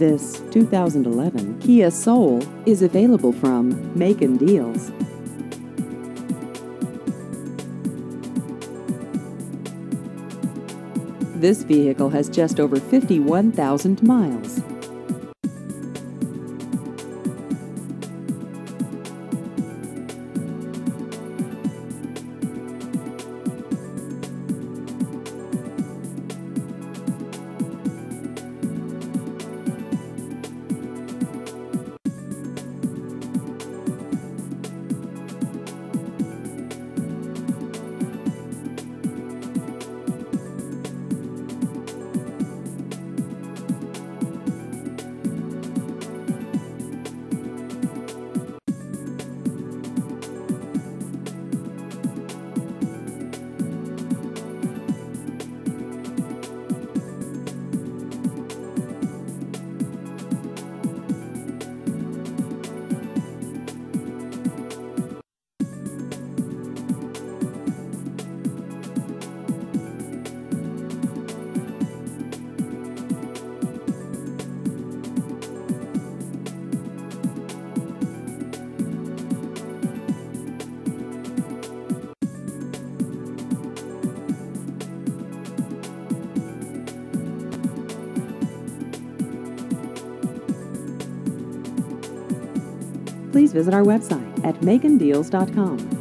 This 2011 Kia Soul is available from Macon Deals. This vehicle has just over 51,000 miles. Please visit our website at macondeals.com.